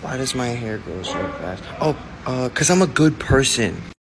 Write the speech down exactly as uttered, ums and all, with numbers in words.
Why does my hair grow so fast? Oh, uh, cause I'm a good person.